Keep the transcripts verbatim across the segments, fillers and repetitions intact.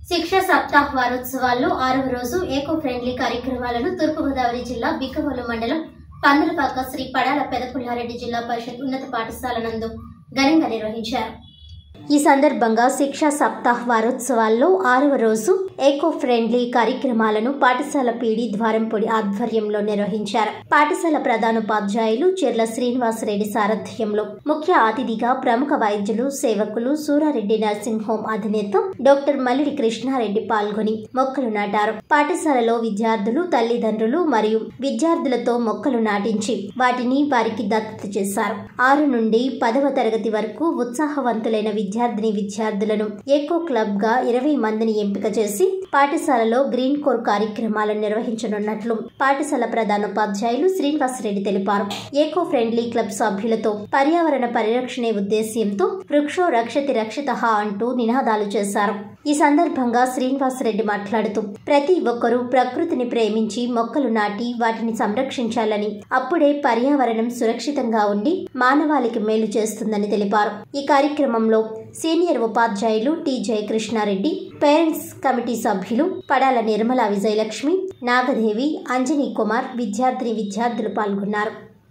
శిక్ష సప్తాహ్ వారోత్సవాల్లో ఆరవ రోజు ఏకో ఫ్రెండ్లీ కార్యక్రమాలను తూర్పుగోదావరి జిల్లా బిక్కవోలు మండలం పందలపాక శ్రీ పడాల పెదపుల్లారెడ్డి జిల్లా పరిషత్ ఉన్నత పాఠశాల నందు ఘనంగా నిర్వహించారు. ఈ సందర్భంగా శిక్షా సప్తాహ్ వారోత్సవాల్లో ఆరవ రోజు ఏకో ఫ్రెండ్లీ కార్యక్రమాలను పాఠశాల పీడీ ద్వారంపొడి ఆధ్వర్యంలో నిర్వహించారు. పాఠశాల ప్రధానోపాధ్యాయులు చెర్ల శ్రీనివాసరెడ్డి సారథ్యంలో ముఖ్య అతిథిగా ప్రముఖ వైద్యులు సేవకులు సూరారెడ్డి నర్సింగ్ హోం అధినేత డాక్టర్ మల్లిడి కృష్ణారెడ్డి పాల్గొని మొక్కలు నాటారు. పాఠశాలలో విద్యార్థులు తల్లిదండ్రులు మరియు విద్యార్థులతో మొక్కలు నాటించి వాటిని వారికి దత్తత చేశారు. ఆరు నుండి పదవ తరగతి వరకు ఉత్సాహవంతులైన విద్యార్థిని విద్యార్థులను ఏకో క్లబ్ గా ఇరవై మందిని ఎంపిక చేసి పాఠశాలలో గ్రీన్ కోర్ కార్యక్రమాలను నిర్వహించనున్నట్లు పాఠశాల ప్రధానోపాధ్యాయులు శ్రీనివాసరెడ్డి తెలిపారు. ఏకో ఫ్రెండ్లీ క్లబ్ సభ్యులతో పర్యావరణ పరిరక్షణే ఉద్దేశ్యంతో వృక్షో రక్షతి రక్షితః అంటూ నినాదాలు చేశారు. ఈ సందర్భంగా శ్రీనివాసరెడ్డి మాట్లాడుతూ ప్రతి ఒక్కరూ ప్రకృతిని ప్రేమించి మొక్కలు నాటి వాటిని సంరక్షించాలని, అప్పుడే పర్యావరణం సురక్షితంగా ఉండి మానవాళికి మేలు చేస్తుందని తెలిపారు. ఈ కార్యక్రమంలో సీనియర్ ఉపాధ్యాయులు టి జయకృష్ణారెడ్డి, పేరెంట్స్ కమిటీ సభ్యులు పడాల నిర్మల విజయలక్ష్మి, నాగదేవి, అంజనీ కుమార్, విద్యార్థిని విద్యార్థులు పాల్గొన్నారు.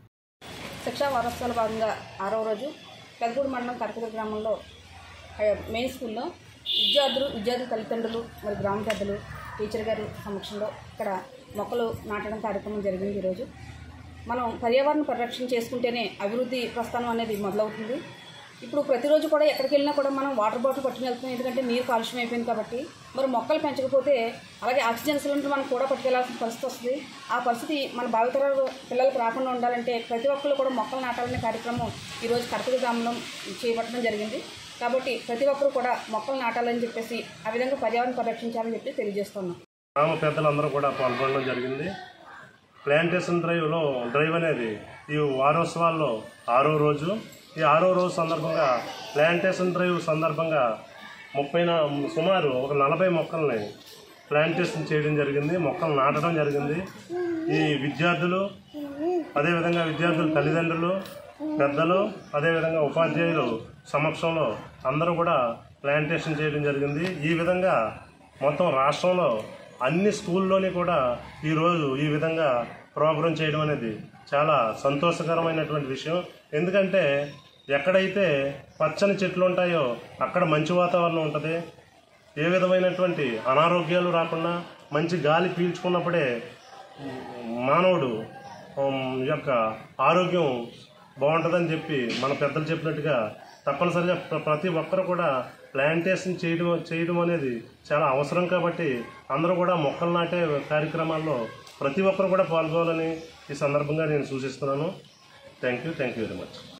శిక్షా వారోత్సవాల భాగంగా ఆరవ రోజు పెదగూడు మండలం కరకూడ గ్రామంలో మెయిన్ స్కూల్లో విద్యార్థులు విద్యార్థుల తల్లిదండ్రులు మరి గ్రామ పెద్దలు టీచర్ గారి సమక్షంలో ఇక్కడ మొక్కలు నాటడం కార్యక్రమం జరిగింది. ఈరోజు మనం పర్యావరణ పరిరక్షణ చేసుకుంటేనే అభివృద్ధి ప్రస్థానం అనేది మొదలవుతుంది. ఇప్పుడు ప్రతిరోజు కూడా ఎక్కడికి వెళ్ళినా కూడా మనం వాటర్ బాటిల్ పట్టుకుని వెళ్తున్నాం, ఎందుకంటే నీరు కాలుష్యం అయిపోయింది కాబట్టి. మరి మొక్కలు పెంచకపోతే అలాగే ఆక్సిజన్ సిలిండర్ మనం కూడా పట్టుకెళ్లాల్సిన పరిస్థితి వస్తుంది. ఆ పరిస్థితి మన భావితరాల పిల్లలకు రాకుండా ఉండాలంటే ప్రతి ఒక్కరు కూడా మొక్కలు నాటాలనే కార్యక్రమం ఈరోజు కరకూడ గ్రామంలో చేపట్టడం జరిగింది. కాబట్టి ప్రతి ఒక్కరు కూడా మొక్కలు నాటాలని చెప్పేసి ఆ విధంగా పర్యావరణ పరిరక్షించాలని చెప్పి తెలియజేస్తున్నాం. గ్రామ పెద్దలందరూ కూడా పాల్గొనడం జరిగింది. ప్లాంటేషన్ డ్రైవ్లో డ్రైవ్ అనేది ఈ వారోత్సవాల్లో ఆరో రోజు. ఈ ఆరో రోజు సందర్భంగా ప్లాంటేషన్ డ్రైవ్ సందర్భంగా ముప్పై సుమారు ఒక నలభై మొక్కల్ని ప్లాంటేషన్ చేయడం జరిగింది, మొక్కలు నాటడం జరిగింది. ఈ విద్యార్థులు అదేవిధంగా విద్యార్థుల తల్లిదండ్రులు, పెద్దలు, అదేవిధంగా ఉపాధ్యాయులు సమక్షంలో అందరూ కూడా ప్లాంటేషన్ చేయడం జరిగింది. ఈ విధంగా మొత్తం రాష్ట్రంలో అన్ని స్కూల్లోని కూడా ఈరోజు ఈ విధంగా ప్రోగ్రాం చేయడం అనేది చాలా సంతోషకరమైనటువంటి విషయం. ఎందుకంటే ఎక్కడైతే పచ్చని చెట్లు ఉంటాయో అక్కడ మంచి వాతావరణం ఉంటుంది. ఏ విధమైనటువంటి అనారోగ్యాలు రాకుండా మంచి గాలి పీల్చుకున్నప్పుడే మానవుడు యొక్క ఆరోగ్యం బాగుంటుందని చెప్పి మన పెద్దలు చెప్పినట్టుగా తప్పనిసరిగా ప్రతి ఒక్కరు కూడా ప్లాంటేషన్ చేయడం చేయడం అనేది చాలా అవసరం. కాబట్టి అందరూ కూడా మొక్కలు నాటే కార్యక్రమాల్లో ప్రతి ఒక్కరు కూడా పాల్గొనాలని ఈ సందర్భంగా నేను సూచిస్తున్నాను. Thank you thank you very much.